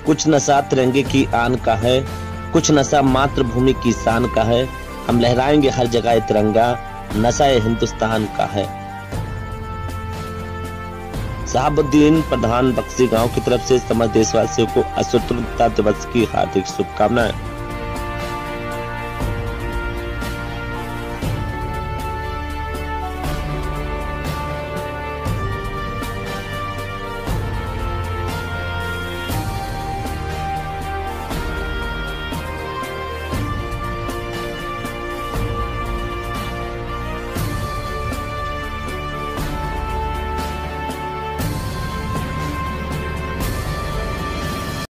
कुछ नशा तिरंगे की आन का है, कुछ नशा मातृभूमि की शान का है। हम लहराएंगे हर जगह तिरंगा, नशा ये हिंदुस्तान का है। शहाबुद्दीन प्रधान बक्सी गांव की तरफ से समस्त देशवासियों को स्वतंत्रता दिवस की हार्दिक शुभकामनाएं।